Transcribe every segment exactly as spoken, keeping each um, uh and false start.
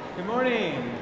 Good morning.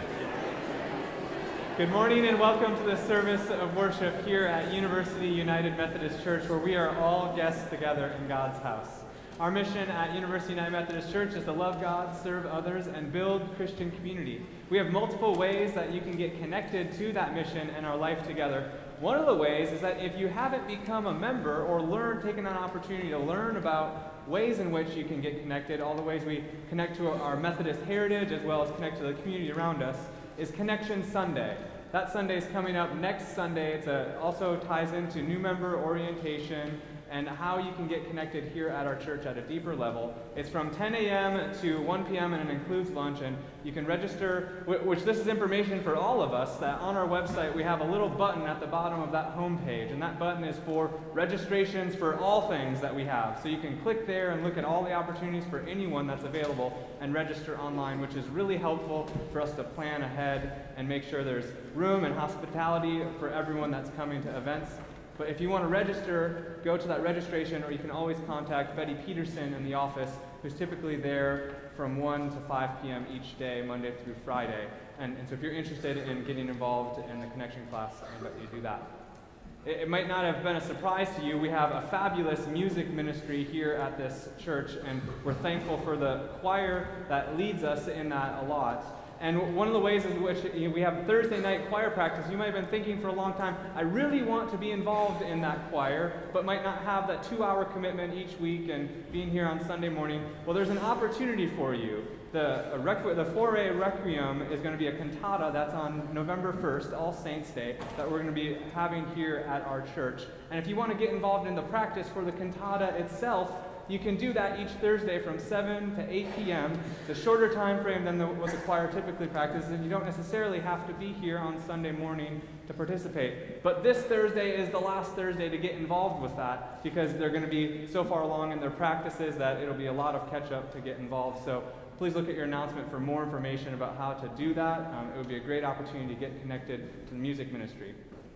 Good morning and welcome to the service of worship here at University United Methodist Church, where we are all guests together in God's house. Our mission at University United Methodist Church is to love God, serve others, and build Christian community. We have multiple ways that you can get connected to that mission and our life together. One of the ways is that if you haven't become a member or learned, taken an opportunity to learn about ways in which you can get connected, all the ways we connect to our Methodist heritage as well as connect to the community around us, is Connection Sunday. That Sunday is coming up next Sunday. It also ties into new member orientation and how you can get connected here at our church at a deeper level. It's from ten a m to one p m and it includes lunch, and you can register, which this is information for all of us, that on our website we have a little button at the bottom of that home page, and that button is for registrations for all things that we have. So you can click there and look at all the opportunities for anyone that's available and register online, which is really helpful for us to plan ahead and make sure there's room and hospitality for everyone that's coming to events. But if you want to register, go to that registration, or you can always contact Betty Peterson in the office, who's typically there from one to five p m each day, Monday through Friday. And, and so if you're interested in getting involved in the connection class, I invite you to do that. It, it might not have been a surprise to you, we have a fabulous music ministry here at this church, and we're thankful for the choir that leads us in that a lot. And one of the ways in which you know, we have Thursday night choir practice, you might have been thinking for a long time, I really want to be involved in that choir, but might not have that two-hour commitment each week and being here on Sunday morning. Well, there's an opportunity for you. The, requ the four A Requiem is going to be a cantata that's on November first, All Saints Day, that we're going to be having here at our church. And if you want to get involved in the practice for the cantata itself, you can do that each Thursday from seven to eight p m It's a shorter time frame than the, what the choir typically practices, and you don't necessarily have to be here on Sunday morning to participate. But this Thursday is the last Thursday to get involved with that, because they're going to be so far along in their practices that it'll be a lot of catch-up to get involved. So please look at your announcement for more information about how to do that. Um, it would be a great opportunity to get connected to the music ministry.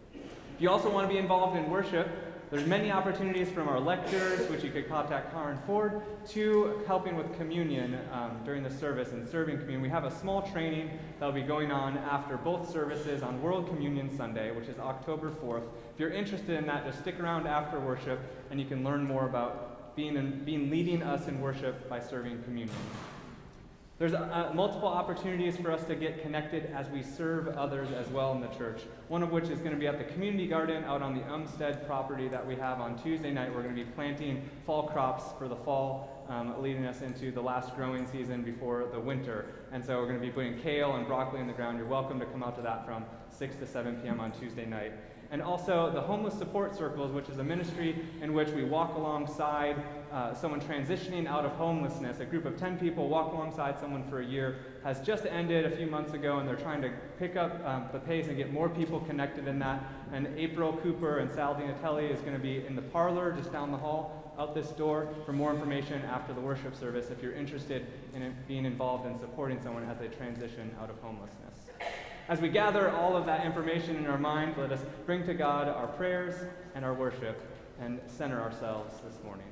If you also want to be involved in worship, there's many opportunities from our lectures, which you could contact Karen Ford, to helping with communion um, during the service and serving communion. We have a small training that will be going on after both services on World Communion Sunday, which is October fourth. If you're interested in that, just stick around after worship, and you can learn more about being, in, being leading us in worship by serving communion. There's uh, multiple opportunities for us to get connected as we serve others as well in the church, one of which is going to be at the community garden out on the Umstead property that we have on Tuesday night. We're going to be planting fall crops for the fall, um, leading us into the last growing season before the winter. And so we're going to be putting kale and broccoli in the ground. You're welcome to come out to that from six to seven p m on Tuesday night. And also the Homeless Support Circles, which is a ministry in which we walk alongside uh, someone transitioning out of homelessness. A group of ten people walk alongside someone for a year, has just ended a few months ago, and they're trying to pick up um, the pace and get more people connected in that. And April Cooper and Sal Dinatelli is going to be in the parlor just down the hall out this door for more information after the worship service if you're interested in being involved in supporting someone as they transition out of homelessness. As we gather all of that information in our mind, let us bring to God our prayers and our worship and center ourselves this morning.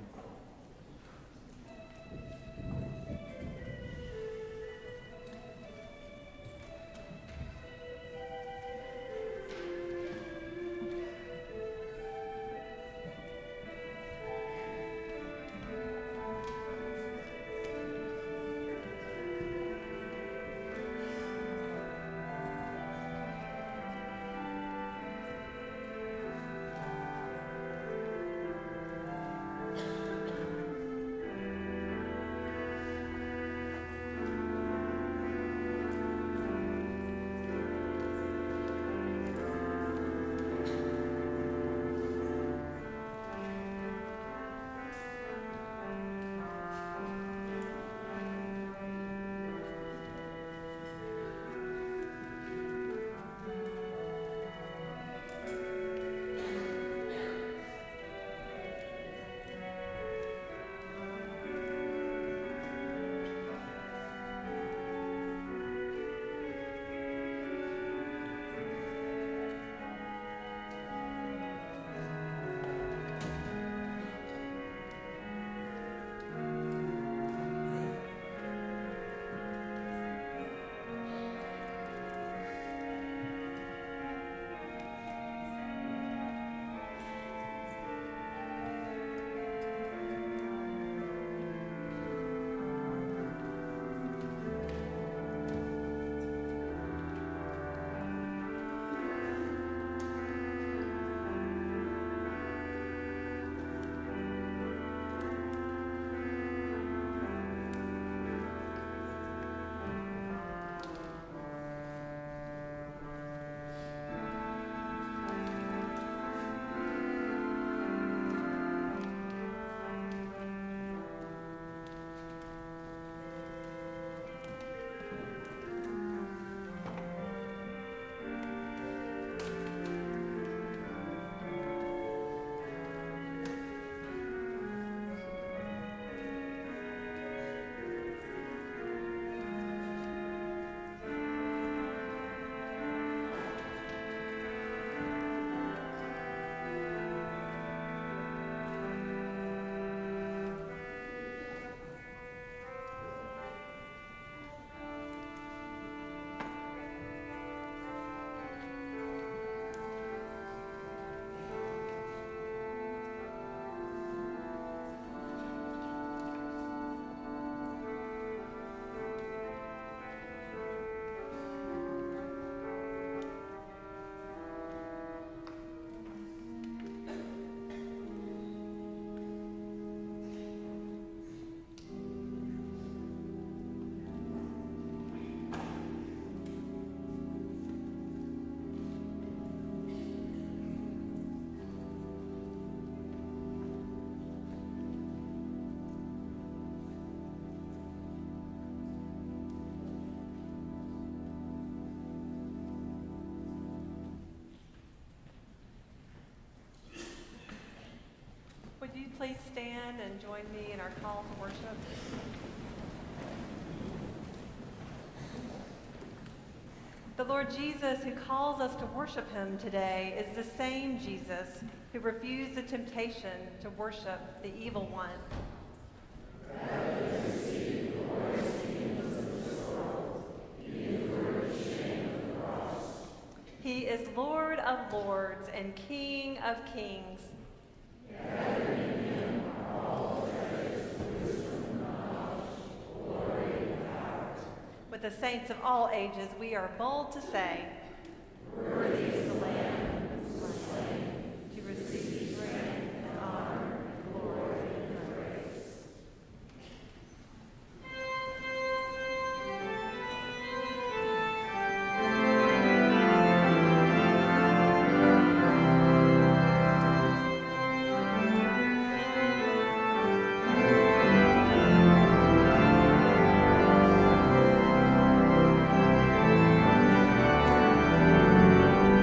you please stand and join me in our call to worship? The Lord Jesus, who calls us to worship him today, is the same Jesus who refused the temptation to worship the evil one. He is Lord of lords and King of kings. With the saints of all ages, we are bold to say, worthy is the Lamb who was slain to receive strength and honor, glory, and praise. Thank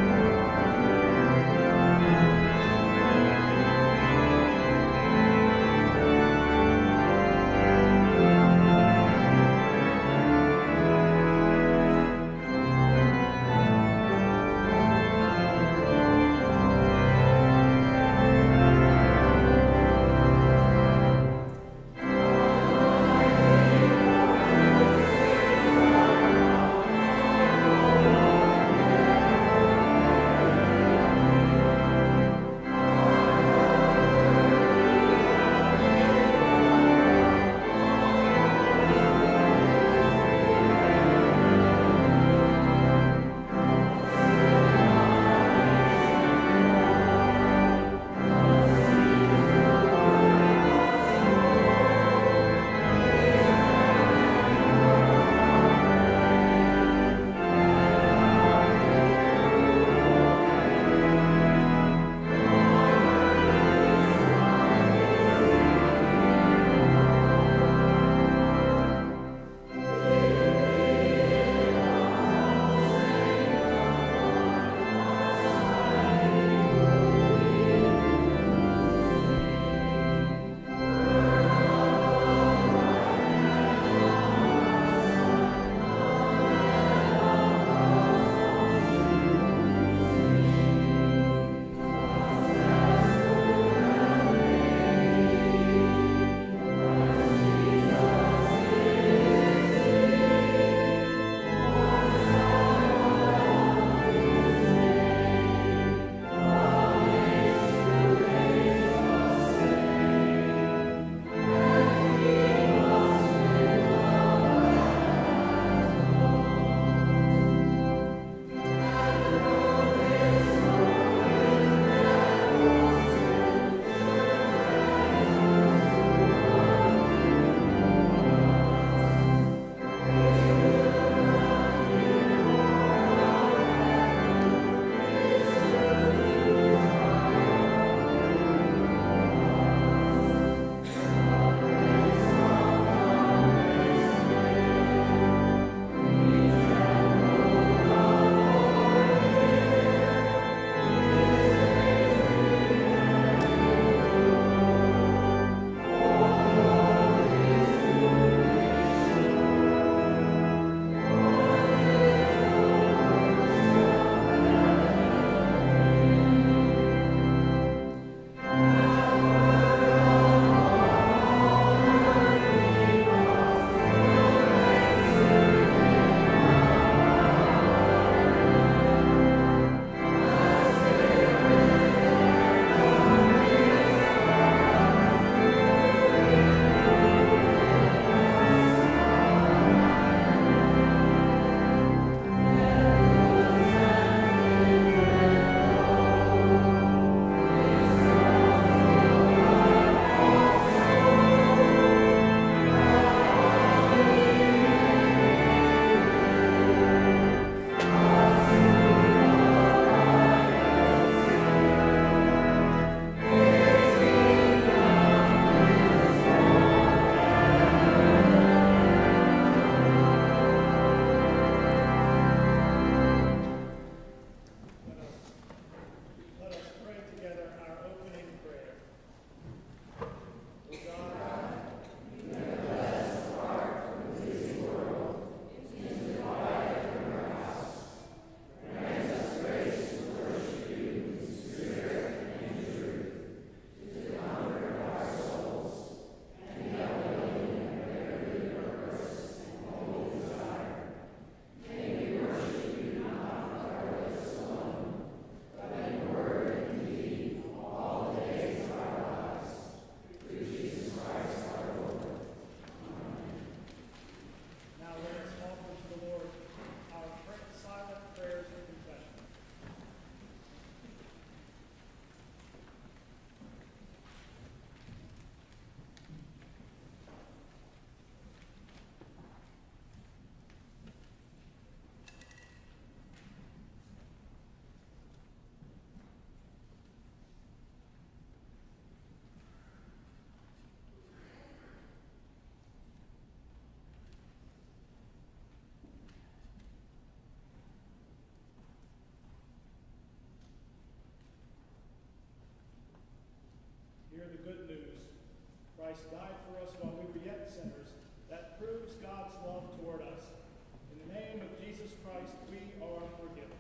Christ we are forgiven.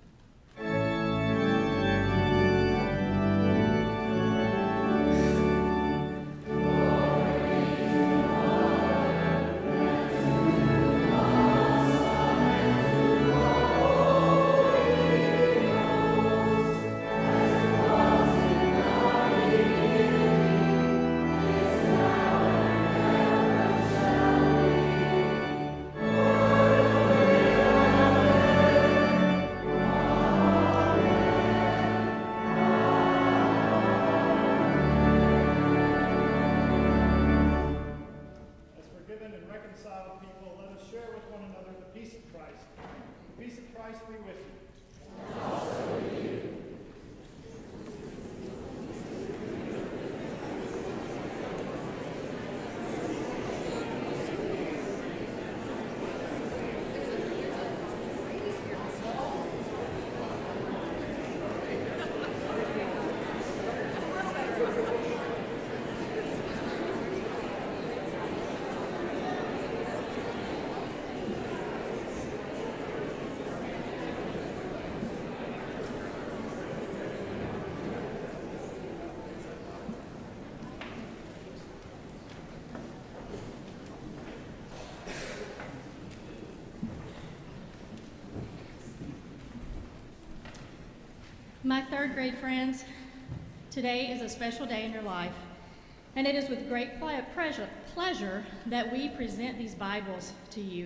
My third grade friends, today is a special day in your life, and it is with great pleasure, pleasure that we present these Bibles to you.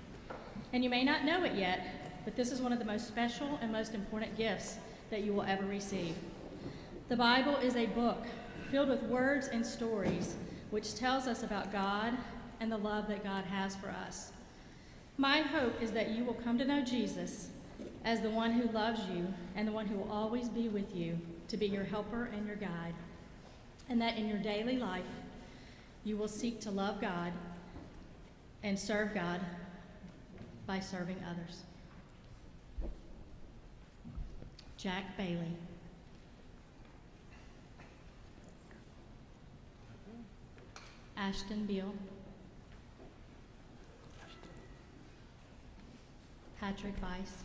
And you may not know it yet, but this is one of the most special and most important gifts that you will ever receive. The Bible is a book filled with words and stories which tells us about God and the love that God has for us. My hope is that you will come to know Jesus as the one who loves you and the one who will always be with you to be your helper and your guide, and that in your daily life you will seek to love God and serve God by serving others. Jack Bailey. Ashton Beal. Patrick Weiss.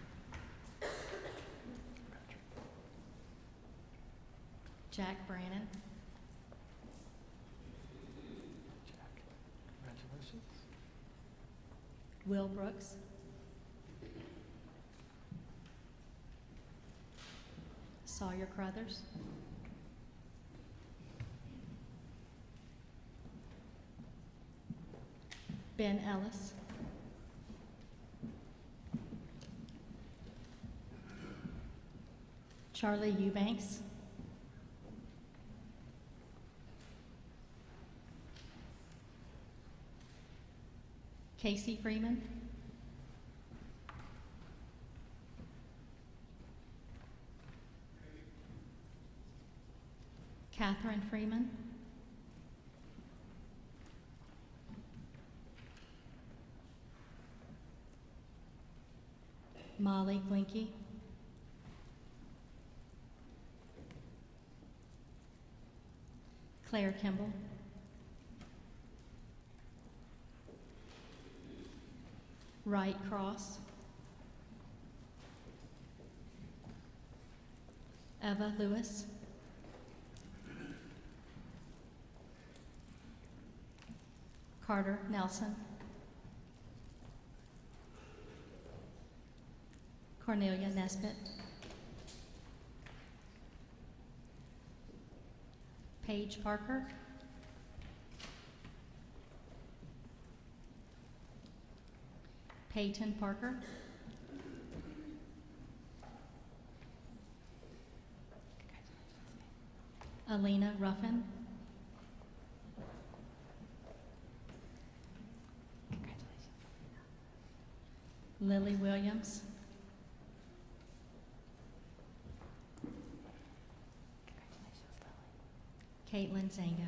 Jack Brannon. Jack, congratulations. Will Brooks. Sawyer Crothers. Ben Ellis. Charlie Eubanks. Casey Freeman. Catherine Freeman. Molly Glinky. Claire Kimball. Wright Cross. Eva Lewis. Carter Nelson. Cornelia Nesbitt. Paige Parker. Peyton Parker. Alina Ruffin. Lily Williams. Caitlin Zanga.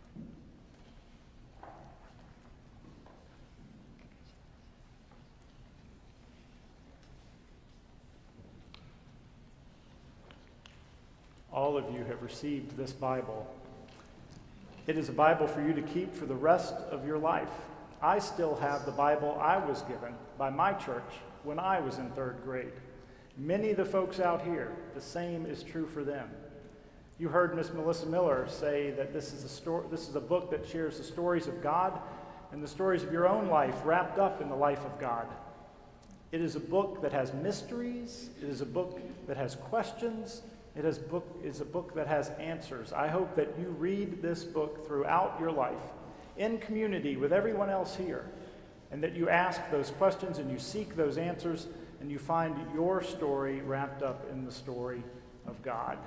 All of you have received this Bible. It is a Bible for you to keep for the rest of your life. I still have the Bible I was given by my church when I was in third grade. Many of the folks out here, the same is true for them. You heard Miss Melissa Miller say that this is a story, this is a book that shares the stories of God and the stories of your own life wrapped up in the life of God. It is a book that has mysteries. It is a book that has questions. It is book is a book that has answers. I hope that you read this book throughout your life in community with everyone else here, and that you ask those questions and you seek those answers and you find your story wrapped up in the story of God.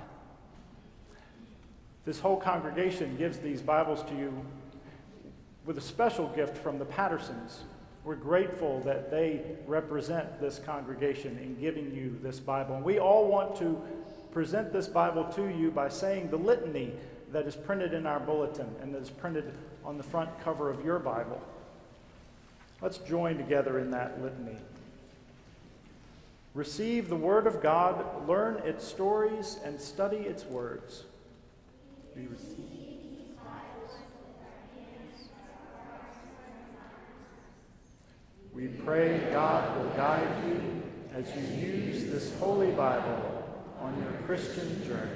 This whole congregation gives these Bibles to you with a special gift from the Pattersons. We're grateful that they represent this congregation in giving you this Bible. And we all want to present this Bible to you by saying the litany that is printed in our bulletin and that is printed on the front cover of your Bible. Let's join together in that litany. Receive the Word of God, learn its stories, and study its words. We receive. We pray God will guide you as you use this Holy Bible on your Christian journey.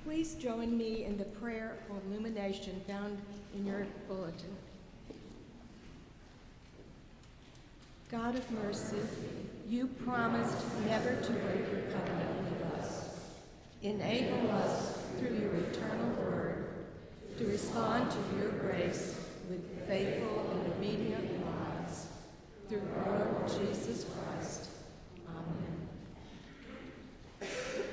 Please join me in the prayer for illumination found in your bulletin. God of mercy, you promised never to break your covenant with us. Enable us, through your eternal word, to respond to your grace with faithful and obedient lives. Through our Lord Jesus Christ. Amen.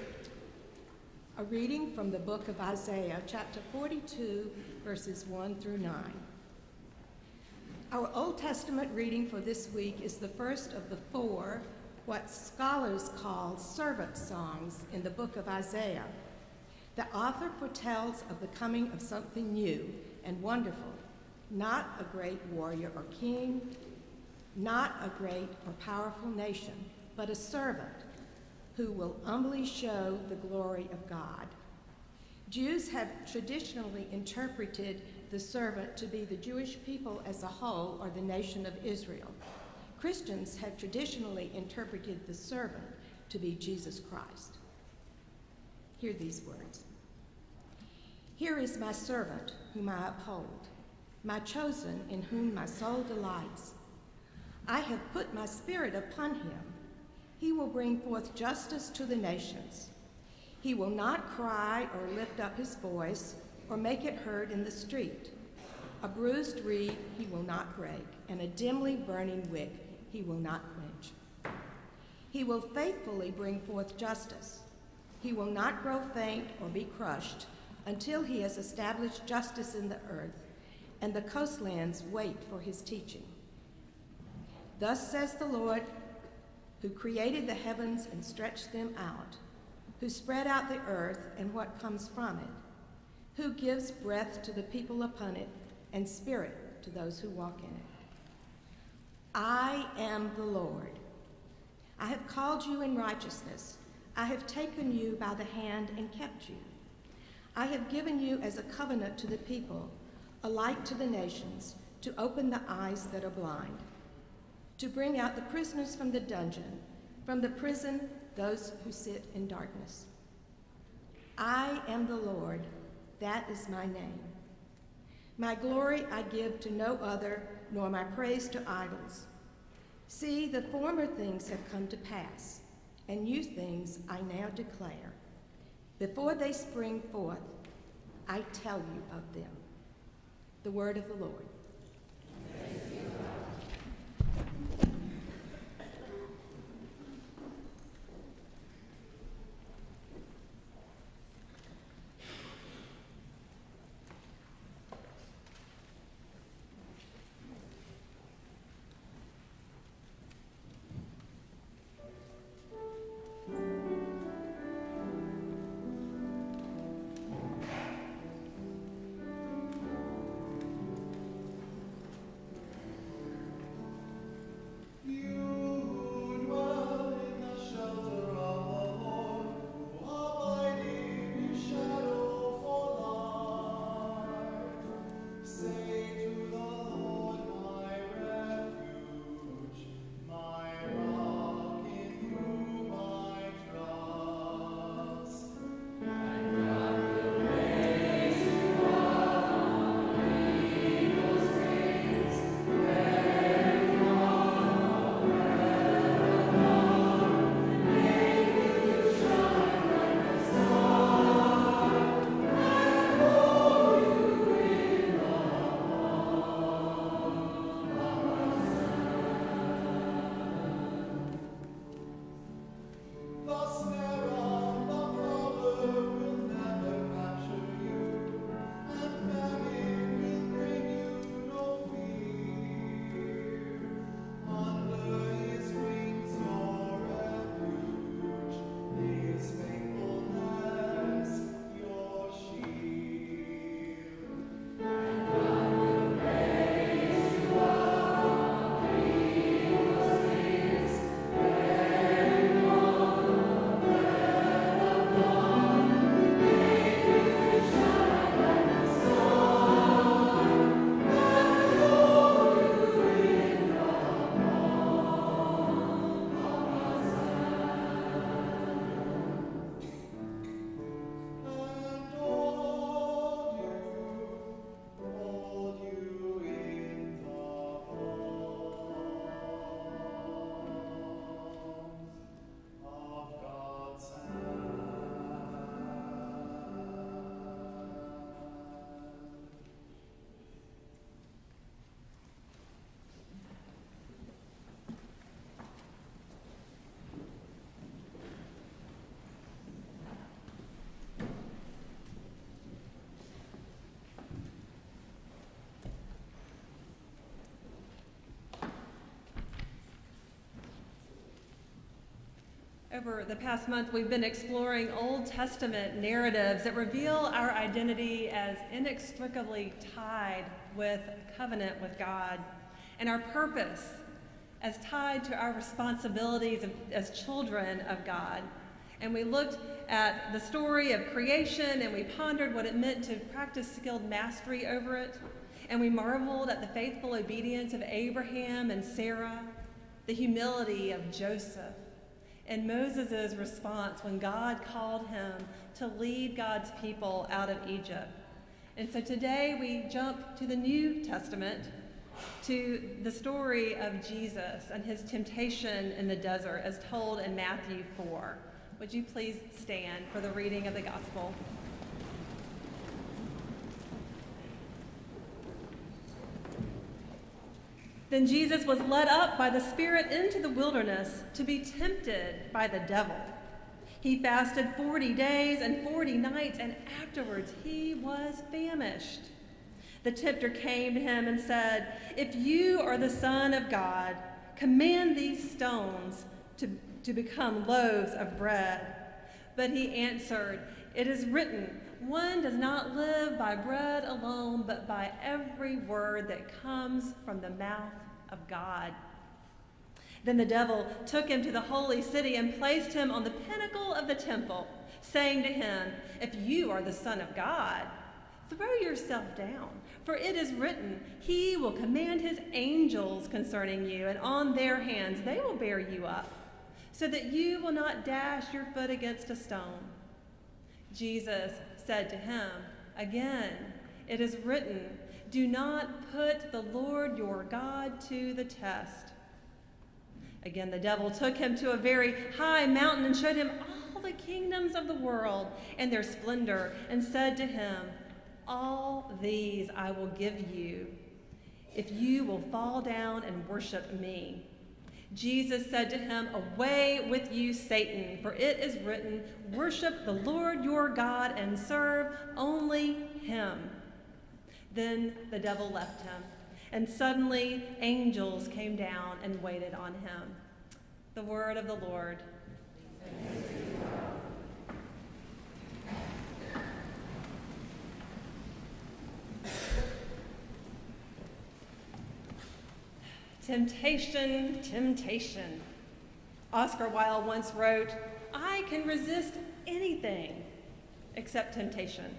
A reading from the book of Isaiah, chapter forty-two, verses one through nine. Our Old Testament reading for this week is the first of the four, what scholars call servant songs in the book of Isaiah. The author foretells of the coming of something new and wonderful, not a great warrior or king, not a great or powerful nation, but a servant who will humbly show the glory of God. Jews have traditionally interpreted the servant to be the Jewish people as a whole, or the nation of Israel. Christians have traditionally interpreted the servant to be Jesus Christ. Hear these words. Here is my servant whom I uphold, my chosen in whom my soul delights. I have put my spirit upon him. He will bring forth justice to the nations. He will not cry or lift up his voice or make it heard in the street. A bruised reed he will not break, and a dimly burning wick he will not quench. He will faithfully bring forth justice. He will not grow faint or be crushed until he has established justice in the earth, and the coastlands wait for his teaching. Thus says the Lord, who created the heavens and stretched them out, who spread out the earth and what comes from it, who gives breath to the people upon it and spirit to those who walk in it. I am the Lord. I have called you in righteousness. I have taken you by the hand and kept you. I have given you as a covenant to the people, a light to the nations, to open the eyes that are blind, to bring out the prisoners from the dungeon, from the prison, those who sit in darkness. I am the Lord, that is my name. My glory I give to no other, nor my praise to idols. See, the former things have come to pass, and new things I now declare. Before they spring forth, I tell you of them. The word of the Lord. Over the past month, we've been exploring Old Testament narratives that reveal our identity as inextricably tied with a covenant with God, and our purpose as tied to our responsibilities as children of God. And we looked at the story of creation, and we pondered what it meant to practice skilled mastery over it. And we marveled at the faithful obedience of Abraham and Sarah, the humility of Joseph, and Moses' response when God called him to lead God's people out of Egypt. And so today we jump to the New Testament, to the story of Jesus and his temptation in the desert as told in Matthew four. Would you please stand for the reading of the gospel? Then Jesus was led up by the Spirit into the wilderness to be tempted by the devil. He fasted forty days and forty nights, and afterwards he was famished. The tempter came to him and said, "If you are the Son of God, command these stones to, to become loaves of bread." But he answered, "It is written, one does not live by bread alone, but by every word that comes from the mouth of God." Then the devil took him to the holy city and placed him on the pinnacle of the temple, saying to him, "If you are the Son of God, throw yourself down, for it is written, he will command his angels concerning you, and on their hands they will bear you up, so that you will not dash your foot against a stone." Jesus said to him, "Again, it is written, do not put the Lord your God to the test." Again, the devil took him to a very high mountain and showed him all the kingdoms of the world and their splendor, and said to him, "All these I will give you if you will fall down and worship me." Jesus said to him, "Away with you, Satan, for it is written, worship the Lord your God and serve only him." Then the devil left him, and suddenly angels came down and waited on him. The word of the Lord. Temptation, temptation. Oscar Wilde once wrote, "I can resist anything except temptation."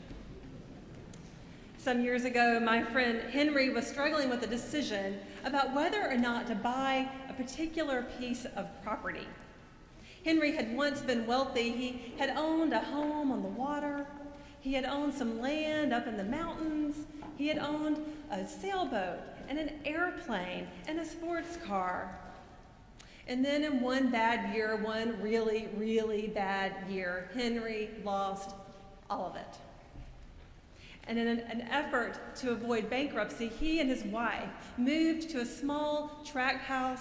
Some years ago, my friend Henry was struggling with a decision about whether or not to buy a particular piece of property. Henry had once been wealthy. He had owned a home on the water. He had owned some land up in the mountains. He had owned a sailboat and an airplane and a sports car. And then in one bad year, one really, really bad year, Henry lost all of it. And in an, an effort to avoid bankruptcy, he and his wife moved to a small tract house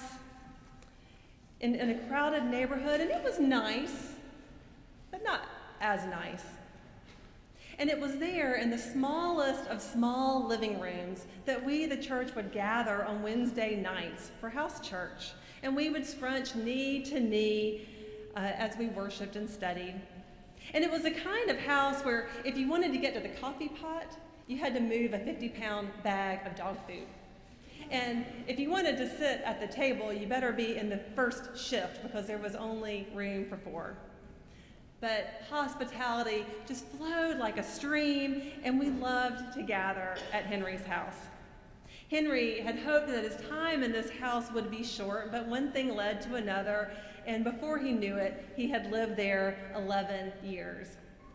in, in a crowded neighborhood, and it was nice, but not as nice. And it was there in the smallest of small living rooms that we, the church, would gather on Wednesday nights for house church. And we would scrunch knee to knee uh, as we worshiped and studied. And it was a kind of house where if you wanted to get to the coffee pot, you had to move a fifty pound bag of dog food. And if you wanted to sit at the table, you better be in the first shift because there was only room for four. But hospitality just flowed like a stream, and we loved to gather at Henry's house. Henry had hoped that his time in this house would be short, but one thing led to another, and before he knew it, he had lived there eleven years.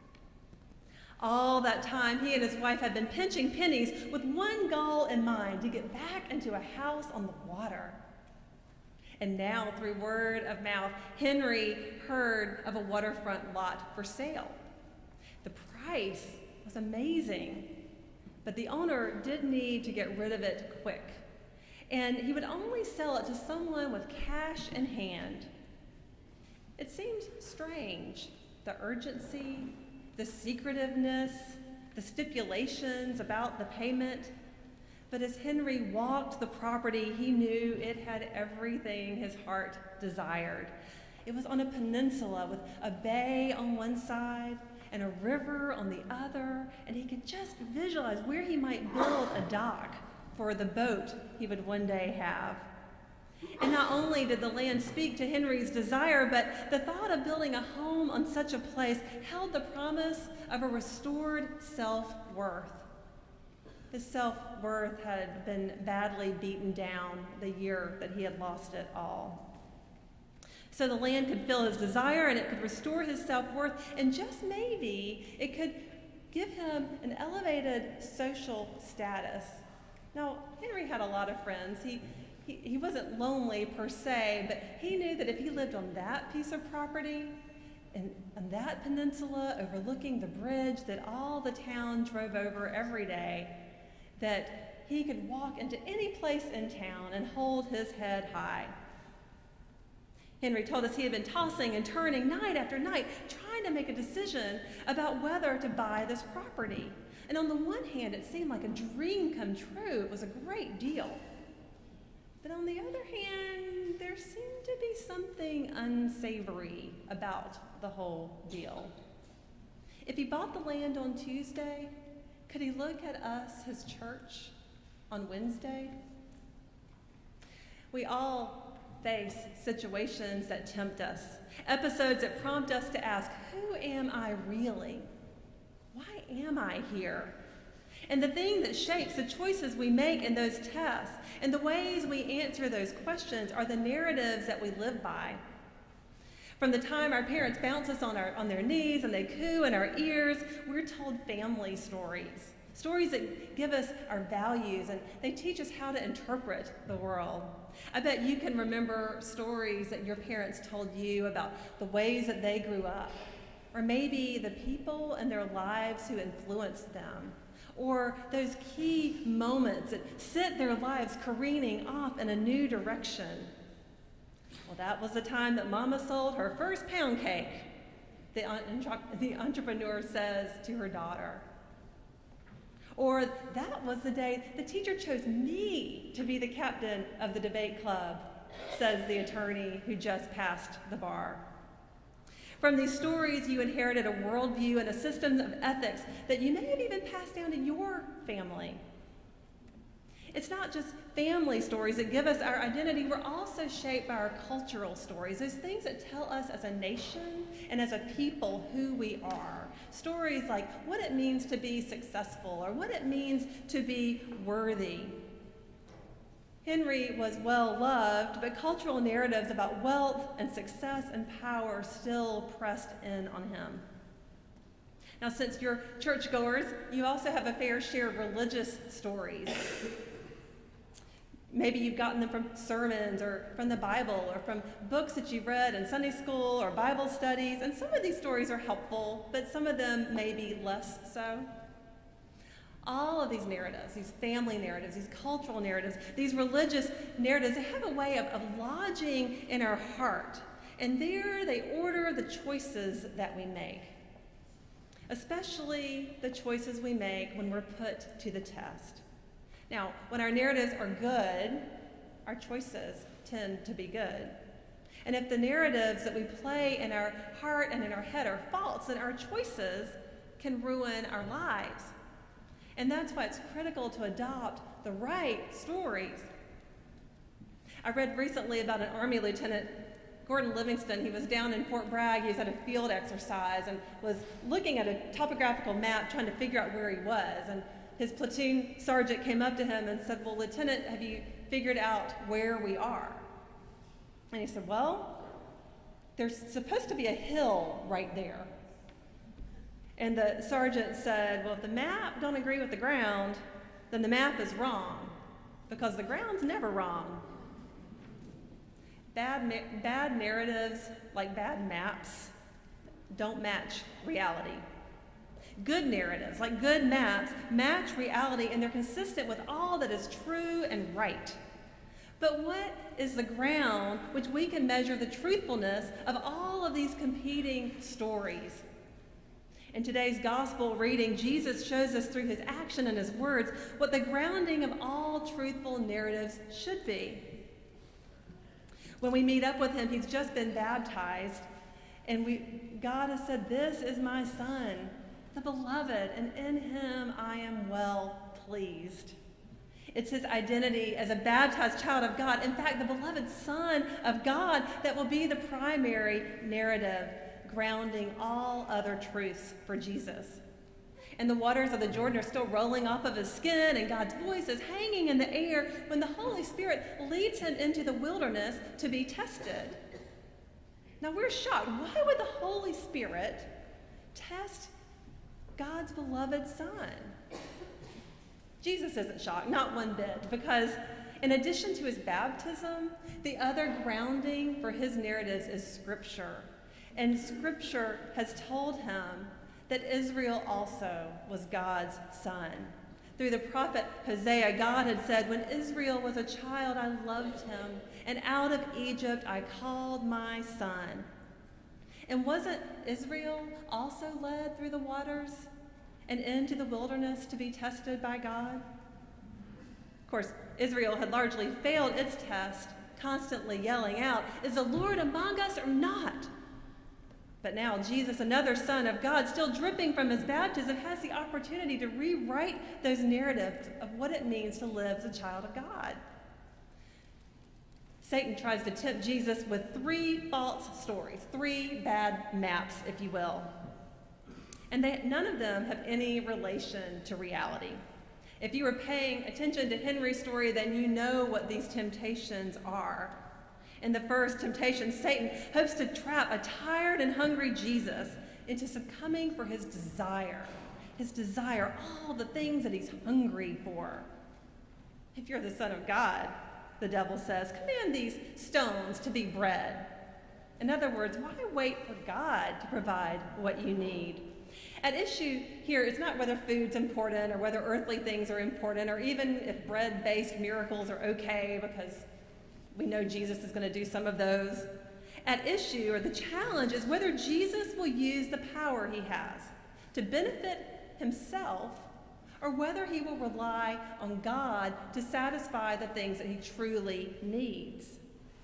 All that time, he and his wife had been pinching pennies with one goal in mind: to get back into a house on the water. And now, through word of mouth, Henry heard of a waterfront lot for sale. The price was amazing, but the owner did need to get rid of it quick. And he would only sell it to someone with cash in hand. It seemed strange, the urgency, the secretiveness, the stipulations about the payment. But as Henry walked the property, he knew it had everything his heart desired. It was on a peninsula with a bay on one side and a river on the other, and he could just visualize where he might build a dock for the boat he would one day have. And not only did the land speak to Henry's desire, but the thought of building a home on such a place held the promise of a restored self-worth. His self-worth had been badly beaten down the year that he had lost it all. So the land could fill his desire and it could restore his self-worth, and just maybe it could give him an elevated social status. Now, Henry had a lot of friends. He, he, he wasn't lonely per se, but he knew that if he lived on that piece of property, and on that peninsula overlooking the bridge that all the town drove over every day, that he could walk into any place in town and hold his head high. Henry told us he had been tossing and turning night after night, trying to make a decision about whether to buy this property. And on the one hand, it seemed like a dream come true. It was a great deal. But on the other hand, there seemed to be something unsavory about the whole deal. If he bought the land on Tuesday, could he look at us, his church, on Wednesday? We all face situations that tempt us, episodes that prompt us to ask, who am I really? Why am I here? And the thing that shapes the choices we make in those tests and the ways we answer those questions are the narratives that we live by. From the time our parents bounce us on, our, on their knees and they coo in our ears, we're told family stories. Stories that give us our values, and they teach us how to interpret the world. I bet you can remember stories that your parents told you about the ways that they grew up, or maybe the people in their lives who influenced them, or those key moments that sent their lives careening off in a new direction. Well, that was the time that Mama sold her first pound cake, the, the entrepreneur says to her daughter. Or that was the day the teacher chose me to be the captain of the debate club, says the attorney who just passed the bar. From these stories, you inherited a worldview and a system of ethics that you may have even passed down to your family. It's not just family stories that give us our identity. We're also shaped by our cultural stories, those things that tell us as a nation and as a people who we are. Stories like what it means to be successful or what it means to be worthy. Henry was well loved, but cultural narratives about wealth and success and power still pressed in on him. Now, since you're churchgoers, you also have a fair share of religious stories. Maybe you've gotten them from sermons or from the Bible or from books that you've read in Sunday school or Bible studies, and some of these stories are helpful, but some of them may be less so. All of these narratives, these family narratives, these cultural narratives, these religious narratives, they have a way of, of lodging in our heart, and there they order the choices that we make, especially the choices we make when we're put to the test. Now, when our narratives are good, our choices tend to be good. And if the narratives that we play in our heart and in our head are false, then our choices can ruin our lives. And that's why it's critical to adopt the right stories. I read recently about an Army Lieutenant, Gordon Livingston. He was down in Fort Bragg. He was at a field exercise and was looking at a topographical map trying to figure out where he was. And his platoon sergeant came up to him and said, "Well, Lieutenant, have you figured out where we are?" And he said, "Well, there's supposed to be a hill right there." And the sergeant said, "Well, if the map don't agree with the ground, then the map is wrong, because the ground's never wrong." Bad, bad narratives, like bad maps, don't match reality. Good narratives, like good maps, match reality, and they're consistent with all that is true and right. But what is the ground which we can measure the truthfulness of all of these competing stories? In today's gospel reading, Jesus shows us through his action and his words what the grounding of all truthful narratives should be. When we meet up with him, he's just been baptized, and we, God has said, "This is my Son, the beloved, and in him I am well pleased." It's his identity as a baptized child of God, in fact, the beloved Son of God, that will be the primary narrative grounding all other truths for Jesus. And the waters of the Jordan are still rolling off of his skin, and God's voice is hanging in the air when the Holy Spirit leads him into the wilderness to be tested. Now we're shocked. Why would the Holy Spirit test God's beloved Son? Jesus isn't shocked, not one bit, because in addition to his baptism, the other grounding for his narratives is Scripture. And Scripture has told him that Israel also was God's son. Through the prophet Hosea, God had said, "When Israel was a child, I loved him, and out of Egypt I called my son." And wasn't Israel also led through the waters and into the wilderness to be tested by God? Of course, Israel had largely failed its test, constantly yelling out, "Is the Lord among us or not?" But now Jesus, another Son of God, still dripping from his baptism, has the opportunity to rewrite those narratives of what it means to live as a child of God. Satan tries to tempt Jesus with three false stories, three bad maps, if you will. And they, none of them have any relation to reality. If you were paying attention to Henry's story, then you know what these temptations are. In the first temptation, Satan hopes to trap a tired and hungry Jesus into succumbing for his desire, his desire, all the things that he's hungry for. "If you're the Son of God," the devil says, "command these stones to be bread." In other words, why wait for God to provide what you need? At issue here is not whether food's important or whether earthly things are important or even if bread-based miracles are okay, because we know Jesus is going to do some of those. At issue, or the challenge, is whether Jesus will use the power he has to benefit himself or whether he will rely on God to satisfy the things that he truly needs.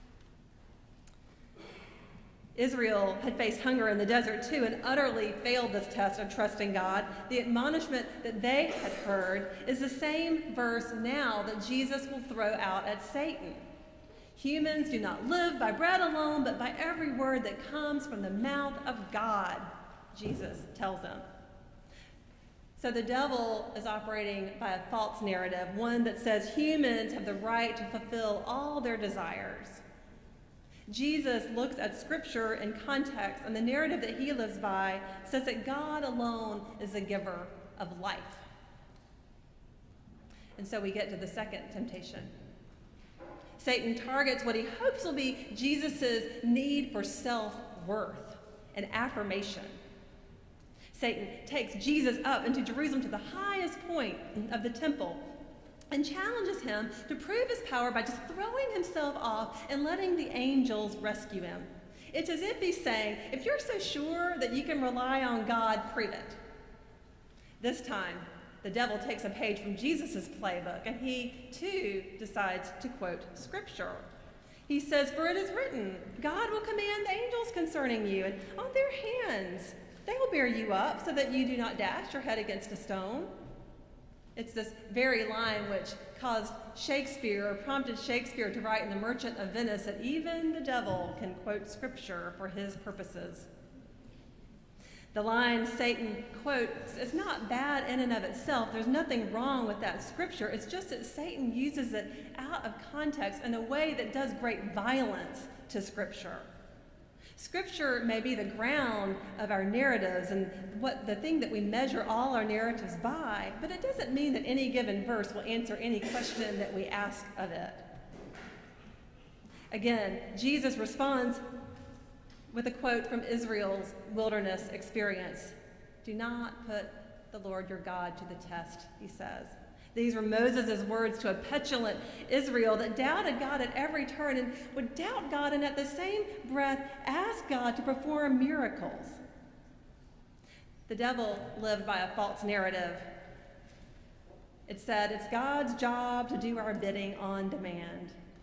Israel had faced hunger in the desert too and utterly failed this test of trusting God. The admonishment that they had heard is the same verse now that Jesus will throw out at Satan. "Humans do not live by bread alone, but by every word that comes from the mouth of God," Jesus tells them. So the devil is operating by a false narrative, one that says humans have the right to fulfill all their desires. Jesus looks at Scripture in context, and the narrative that he lives by says that God alone is the giver of life. And so we get to the second temptation. Satan targets what he hopes will be Jesus' need for self-worth and affirmation. Satan takes Jesus up into Jerusalem to the highest point of the temple and challenges him to prove his power by just throwing himself off and letting the angels rescue him. It's as if he's saying, "If you're so sure that you can rely on God, prove it." This time, the devil takes a page from Jesus' playbook, and he, too, decides to quote Scripture. He says, "For it is written, God will command the angels concerning you, and on their hands they will bear you up so that you do not dash your head against a stone." It's this very line which caused Shakespeare, or prompted Shakespeare to write in The Merchant of Venice, that even the devil can quote Scripture for his purposes. The line Satan quotes is not bad in and of itself. There's nothing wrong with that Scripture. It's just that Satan uses it out of context in a way that does great violence to Scripture. Scripture may be the ground of our narratives and what the thing that we measure all our narratives by, but it doesn't mean that any given verse will answer any question that we ask of it. Again, Jesus responds with a quote from Israel's wilderness experience. "Do not put the Lord your God to the test," he says. These were Moses' words to a petulant Israel that doubted God at every turn and would doubt God and at the same breath ask God to perform miracles. The devil lived by a false narrative. It said it's God's job to do our bidding on demand.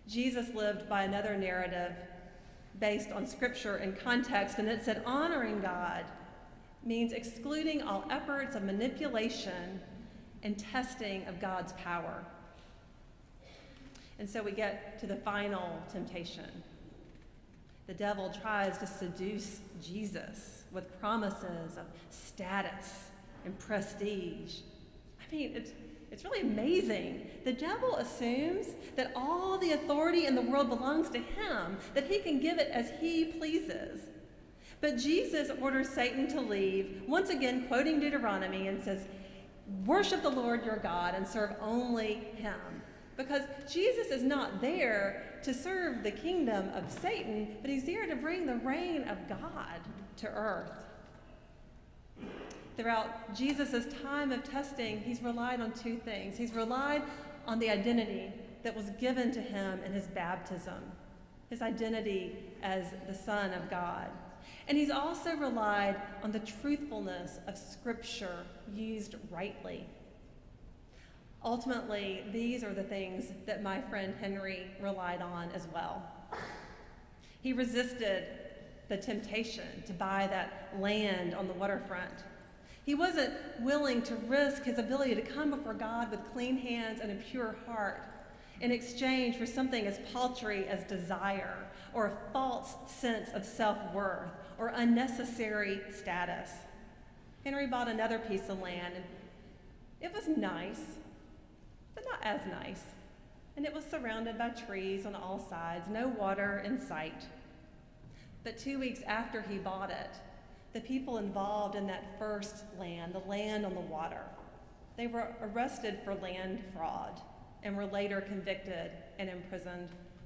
Jesus lived by another narrative based on scripture and context, and it said honoring God means excluding all efforts of manipulation and testing of God's power. And so we get to the final temptation. The devil tries to seduce Jesus with promises of status and prestige. I mean, it's, it's really amazing. The devil assumes that all the authority in the world belongs to him, that he can give it as he pleases. But Jesus orders Satan to leave, once again quoting Deuteronomy, and says, worship the Lord your God and serve only him. Because Jesus is not there to serve the kingdom of Satan, but he's there to bring the reign of God to earth. Throughout Jesus' time of testing, he's relied on two things. He's relied on the identity that was given to him in his baptism, his identity as the Son of God. And he's also relied on the truthfulness of Scripture used rightly. Ultimately, these are the things that my friend Henry relied on as well. He resisted the temptation to buy that land on the waterfront. He wasn't willing to risk his ability to come before God with clean hands and a pure heart in exchange for something as paltry as desire or a false sense of self-worth or unnecessary status. Henry bought another piece of land, and it was nice, but not as nice. And it was surrounded by trees on all sides, no water in sight. But two weeks after he bought it, the people involved in that first land, the land on the water, they were arrested for land fraud and were later convicted and imprisoned.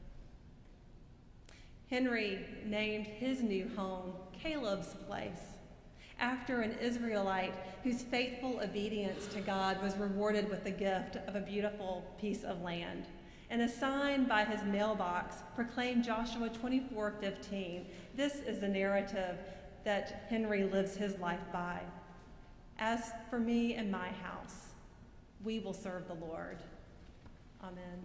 Henry named his new home Caleb's Place, after an Israelite whose faithful obedience to God was rewarded with the gift of a beautiful piece of land. And a sign by his mailbox proclaimed Joshua twenty-four fifteen. This is the narrative that Henry lives his life by. As for me and my house, we will serve the Lord. Amen.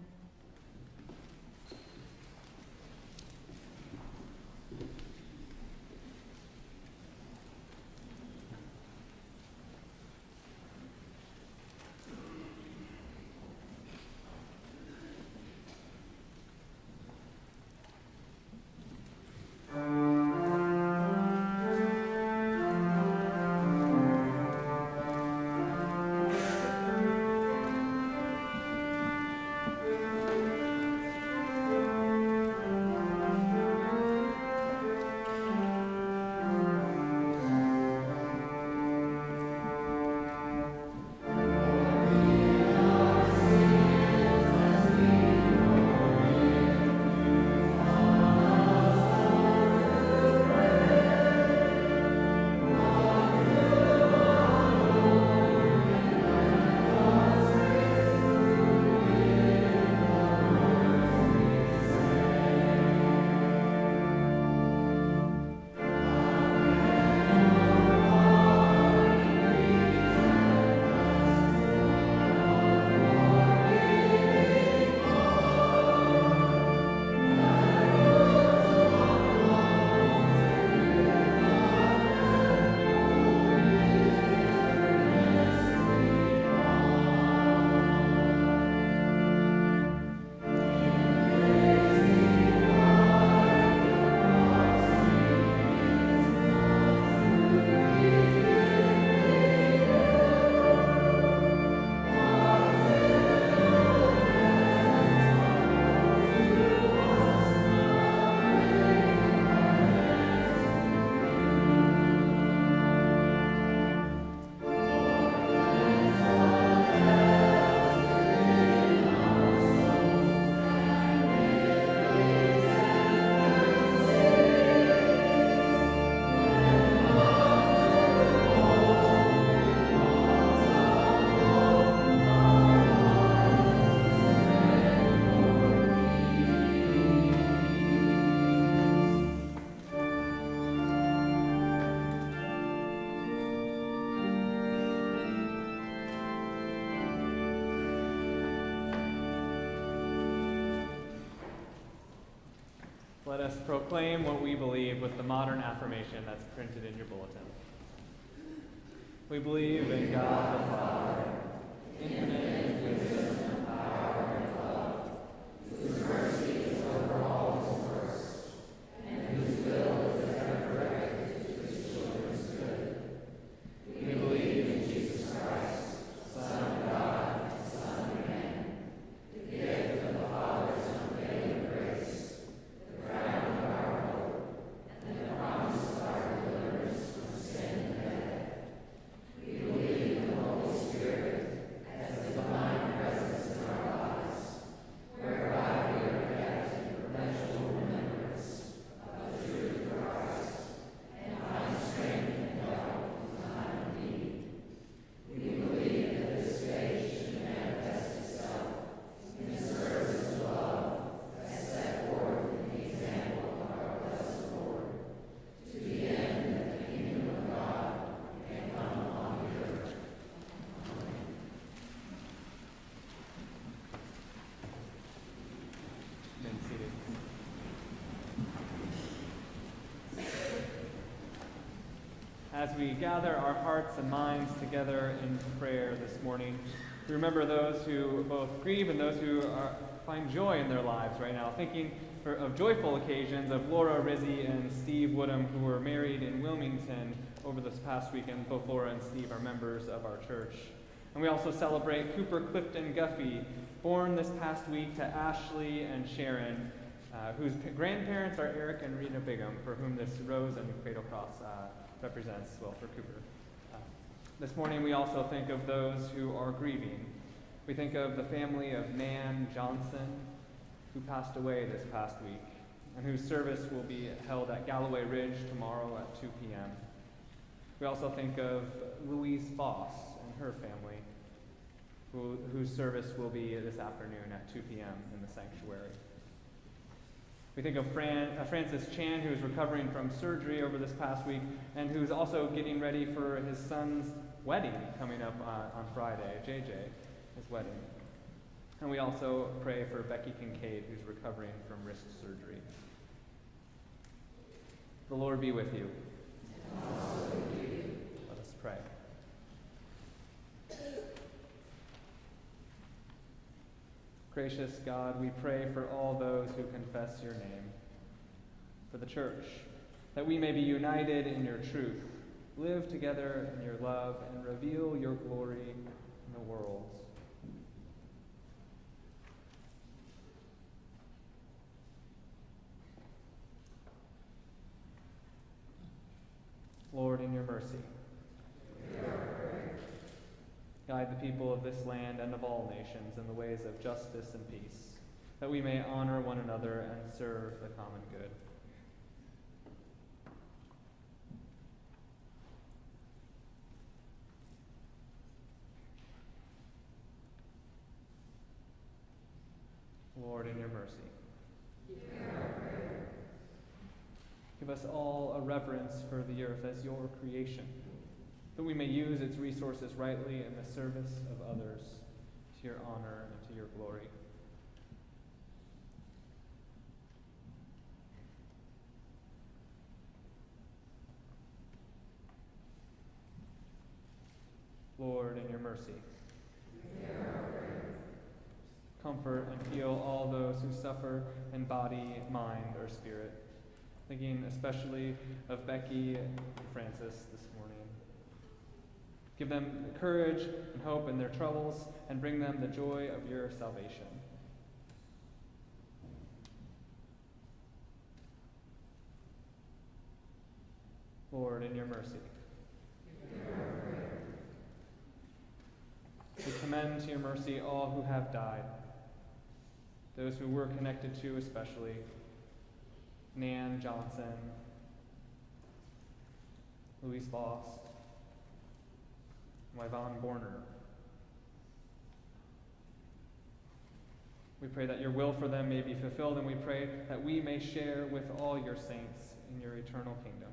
Thank you. let us proclaim what we believe with the modern affirmation that's printed in your bulletin. We believe in God the Father, infinite in wisdom and power and love, whose mercy is over all his works, and whose will is ever directed to his children's good. We believe in Jesus Christ, Son of God, Son of Man, the gift of the Father's unfailing grace, the crown of our hope, and the promise of our deliverance from sin and death. We believe in the Holy Spirit as the divine presence in our lives, whereby we are kept in perpetual remembrance of the truth of Christ, and find strength and help in time of need. We believe that this faith should manifest itself in the service of love as set forth in the example of our blessed Lord, to the end that the kingdom of God may come upon the earth. Been seated. As we gather our hearts and minds together in prayer this morning, we remember those who both grieve and those who are, find joy in their lives right now, thinking for, of joyful occasions of Laura Rizzi and Steve Woodham, who were married in Wilmington over this past weekend. Both Laura and Steve are members of our church. And we also celebrate Cooper Clifton Guffey, born this past week to Ashley and Sharon, uh, whose p- grandparents are Eric and Rena Bigham, for whom this rose and cradle cross uh, represents, well, for Cooper. Uh, this morning we also think of those who are grieving. We think of the family of Nan Johnson, who passed away this past week, and whose service will be held at Galloway Ridge tomorrow at two p.m. We also think of Louise Boss and her family, who, whose service will be this afternoon at two p.m. in the sanctuary. We think of Fran, uh, Francis Chan, who is recovering from surgery over this past week, and who's also getting ready for his son's wedding coming up uh, on Friday, J J, his wedding. And we also pray for Becky Kincaid, who's recovering from wrist surgery. The Lord be with you. And also with you. Let us pray. Gracious God, we pray for all those who confess your name, for the church, that we may be united in your truth, live together in your love, and reveal your glory in the world. Lord, in your mercy, guide the people of this land and of all nations in the ways of justice and peace, that we may honor one another and serve the common good. Lord, in your mercy, give us all a reverence for the earth as your creation, that we may use its resources rightly in the service of others, to your honor and to your glory. Lord, in your mercy, comfort and heal all those who suffer in body, mind, or spirit, thinking especially of Becky and Francis this morning. Give them courage and hope in their troubles, and bring them the joy of your salvation. Lord, in your mercy, we commend to your mercy all who have died, those who we're connected to especially, Nan Johnson, Louise Boss, Yvonne Borner. We pray that your will for them may be fulfilled, and we pray that we may share with all your saints in your eternal kingdom.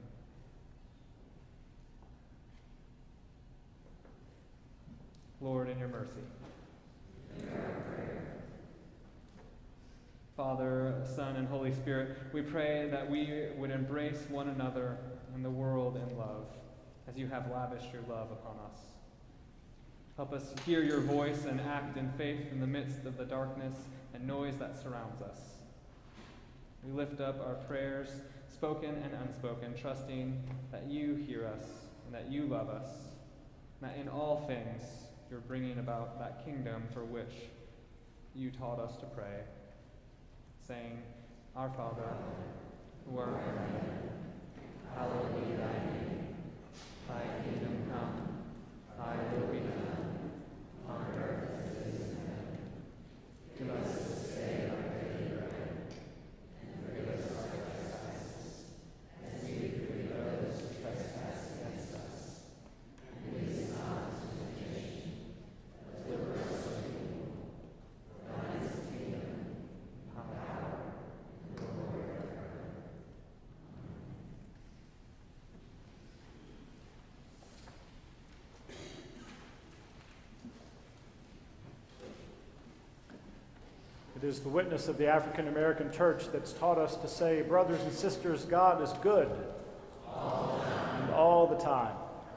Lord, in your mercy. Father Son, and Holy Spirit, we pray that we would embrace one another and the world in love, as you have lavished your love upon us. Help us hear your voice and act in faith in the midst of the darkness and noise that surrounds us. We lift up our prayers, spoken and unspoken, trusting that you hear us and that you love us, and that in all things you're bringing about that kingdom for which you taught us to pray, saying, Our Father, who art in heaven, hallowed be thy name. Thy kingdom come, thy will be done, on earth as it is in heaven. Give us this day our daily bread, and forgive us our trespasses, as we forgive those who trespass against us. And lead us not into temptation, but deliver us from evil. For thine is the kingdom, power, and glory forever. It is the witness of the African American Church that's taught us to say, brothers and sisters, God is good all and all the time.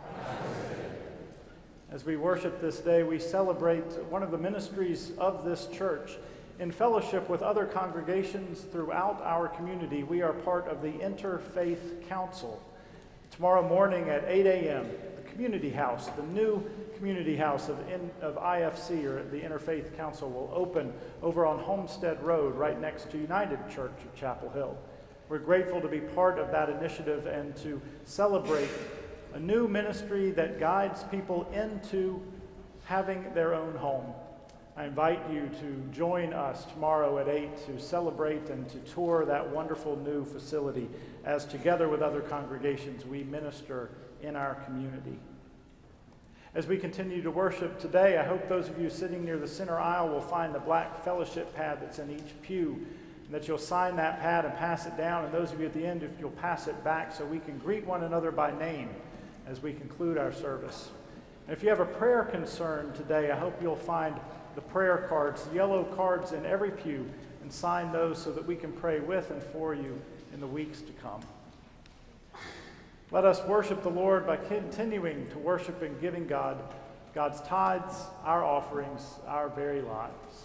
As we worship this day, we celebrate one of the ministries of this church. In fellowship with other congregations throughout our community, we are part of the Interfaith Council. Tomorrow morning at eight a.m., the Community House, the new Community House of, in, of I F C, or the Interfaith Council, will open over on Homestead Road right next to United Church of Chapel Hill. We're grateful to be part of that initiative and to celebrate a new ministry that guides people into having their own home. I invite you to join us tomorrow at eight to celebrate and to tour that wonderful new facility as, together with other congregations, we minister in our community. As we continue to worship today, I hope those of you sitting near the center aisle will find the black fellowship pad that's in each pew, and that you'll sign that pad and pass it down, and those of you at the end, if you'll pass it back so we can greet one another by name as we conclude our service. And if you have a prayer concern today, I hope you'll find the prayer cards, the yellow cards in every pew, and sign those so that we can pray with and for you in the weeks to come. Let us worship the Lord by continuing to worship and giving God God's tithes, our offerings, our very lives.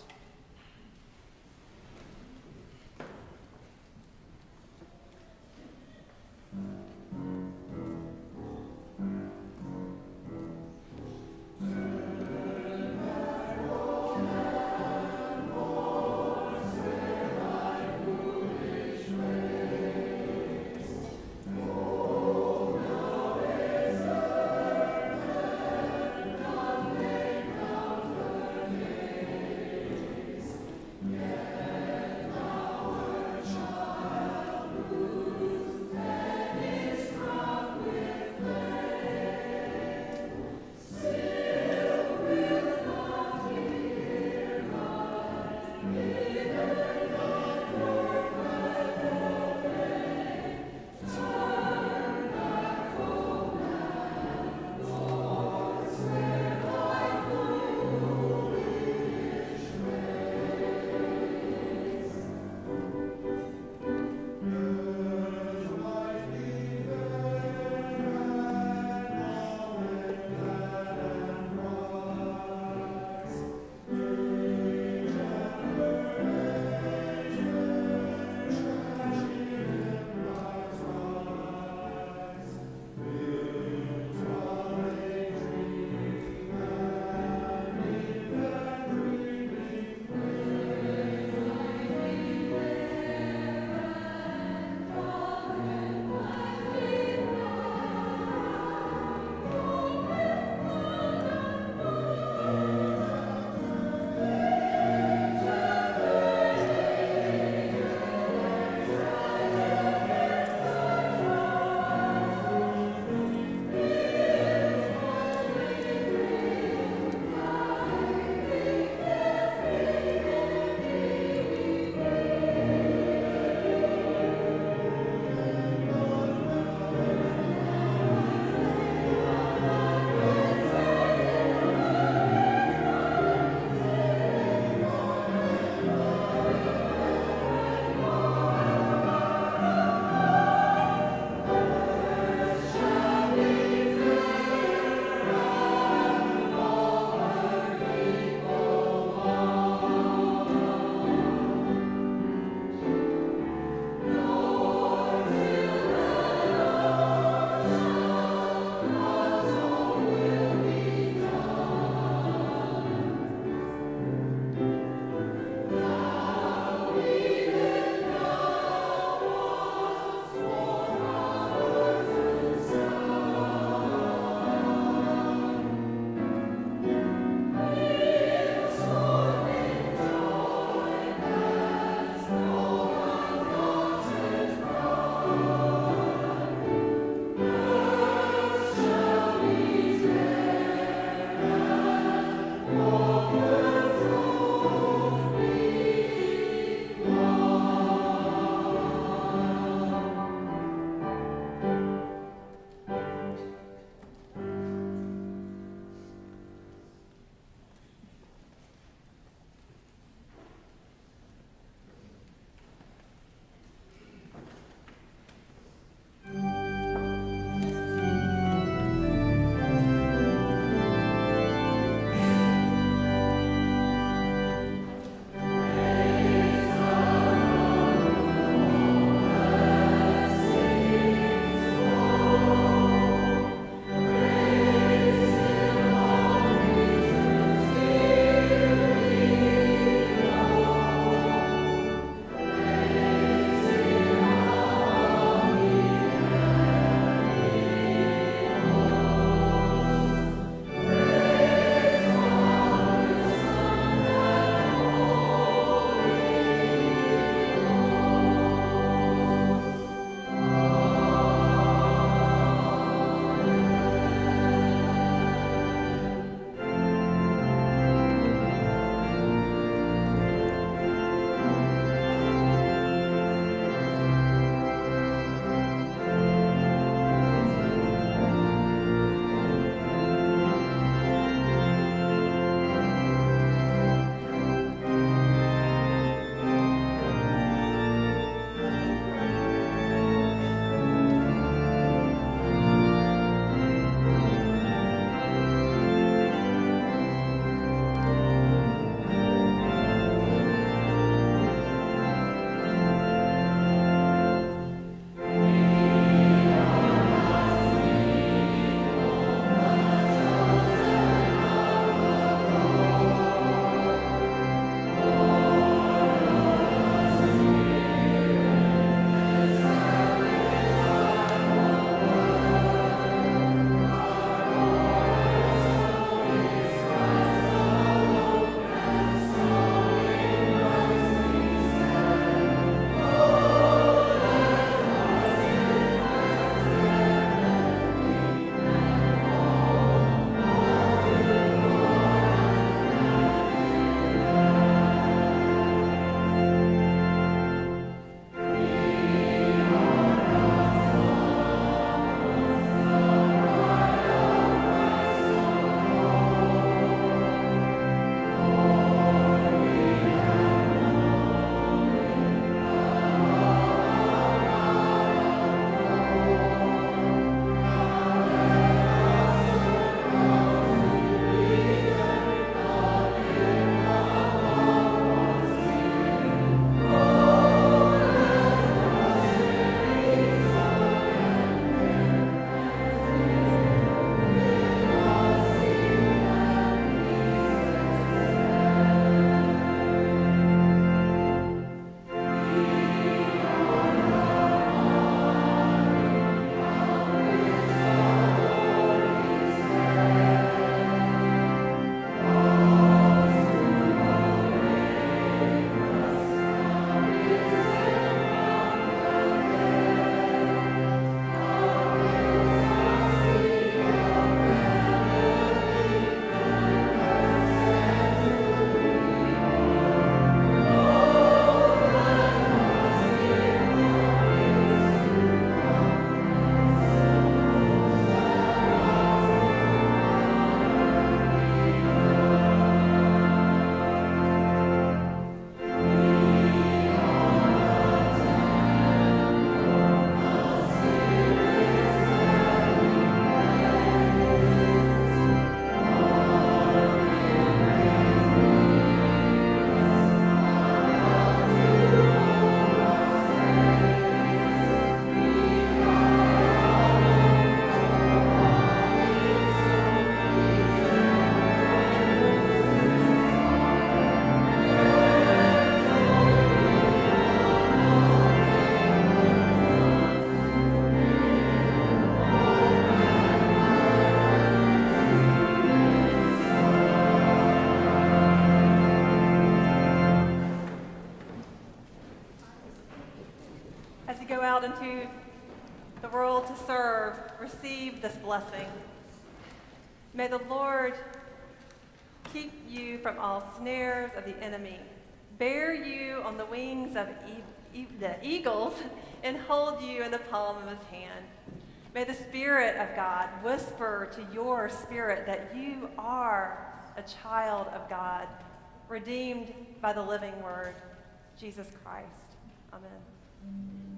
into the world to serve, receive this blessing. May the Lord keep you from all snares of the enemy, bear you on the wings of e- e- the eagles, and hold you in the palm of his hand. May the Spirit of God whisper to your spirit that you are a child of God, redeemed by the living word, Jesus Christ. Amen.